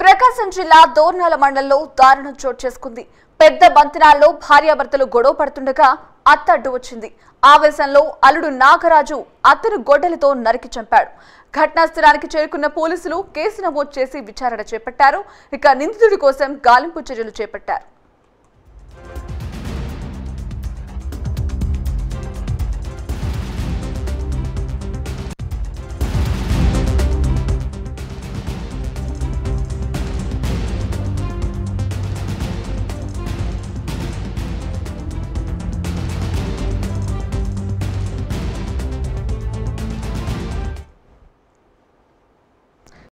ప్రకాశం జిల్లా దోర్నాల మండలంలో దారుణం చోటు చేసుకుంది. పెద్ద బంతినాల్లో భార్యాభర్తలు గొడవ పడుతుండగా అత్త అడ్డు వచ్చింది. ఆవేశంలో అల్లుడు నాగరాజు అత్తను గొడ్డలితో నరికి చంపాడు. ఘటనా స్థలానికి చేరుకున్న పోలీసులు కేసు నమోదు చేసి విచారణ చేపట్టారు. ఇక నిందితుడి కోసం గాలింపు చర్యలు చేపట్టారు.